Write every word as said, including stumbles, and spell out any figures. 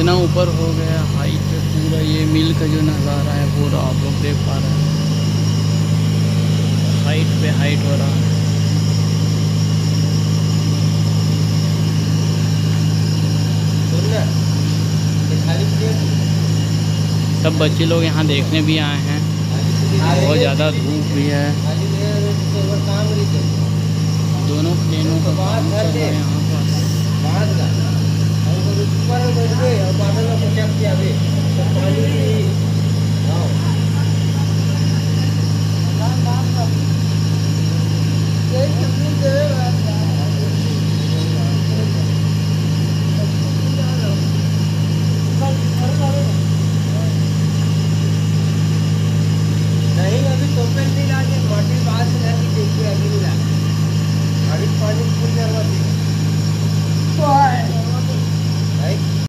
इतना ऊपर हो गया हाइट पे पूरा। ये मिल का जो नज़ारा है पूरा आप लोग देख पा रहे हैं, हाइट पे हाइट हो रहा है। सब बच्चे लोग यहाँ देखने भी आए हैं। बहुत ज़्यादा धूप भी है। दोनों प्लेनों का काम चल रहा है यहाँ पर।